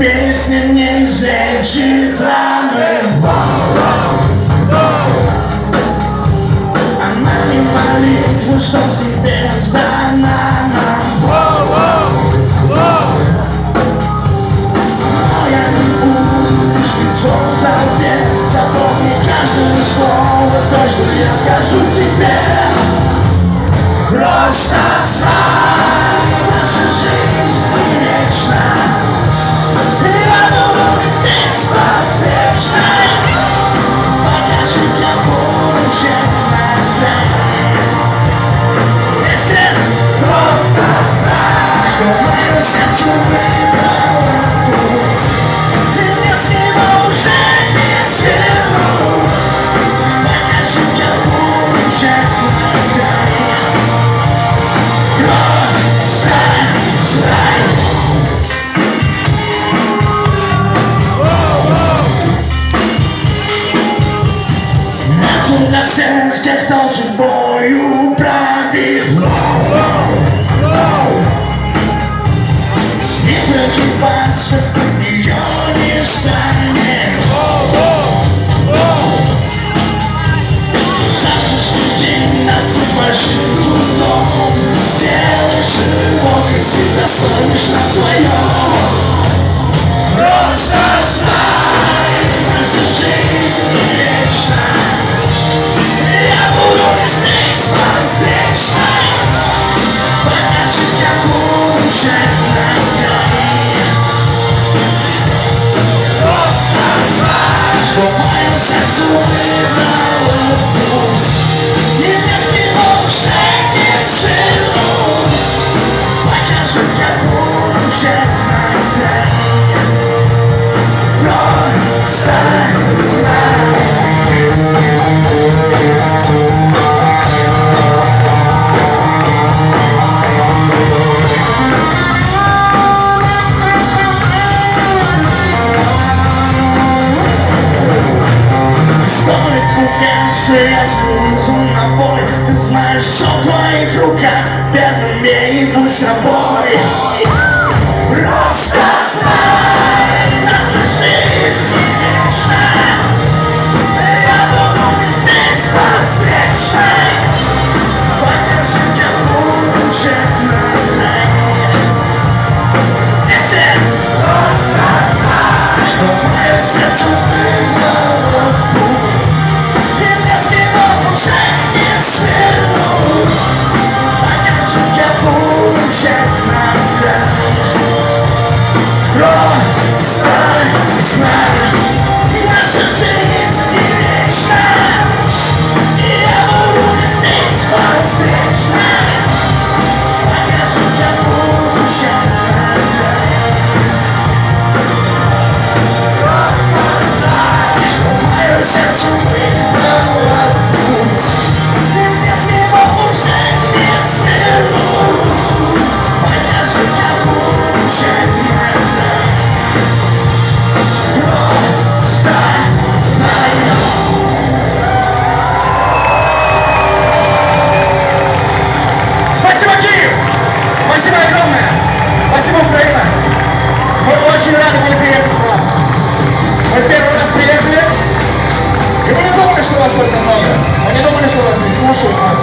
песни не излечит раны. Она не молитва, что с небес дана нам. Но я не буду лишь лицом в толпе. Запомни каждое слово, то, что я скажу тебе. Просто знай, наша жизнь не вечна. Я буду здесь подвечно. Покажи, я буду честно. Если просто знай, что мое сердце выбрало путь, и мне с него уже не свернуть. Покажи, я буду честно. Для всех тех, кто судьбою правит, и прогибаться под нее не станет. Завтрашний день настиг с большим трудом. Сделаешь его, как всегда стоишь на своем. Просто знай, наша жизнь не вечна. Я буду здесь подвечно. Покажи, я буду честно. Что мое сердце выбрало путь, и мне с него уже не свернуть. Покажи, я буду честно. Просто знай. Стоит пугаться, я слезу на бой. Ты знаешь, что в твоих руках. Первым бей и будь собой. Просто знай, наша жизнь не вечна. Я буду здесь подвечно. Покажи, я буду честно. Если просто знай, что мое сердце выбрало путь, и мне с него уже не свернуть. Покажи, я буду честно. Просто знай, наша жизнь не вечна. Я буду здесь подвечно. Покажи, я буду честно. Что мое сердце выбрало путь, и мне с него уже не свернуть. Покажи, я буду честно. Спасибо, Киев! Спасибо огромное! Спасибо, Украина! Мы очень рады были приехать к вам. Мы первый раз приехали, и мы не думали, что вас столько много. Мы не думали, что вас здесь слушают нас.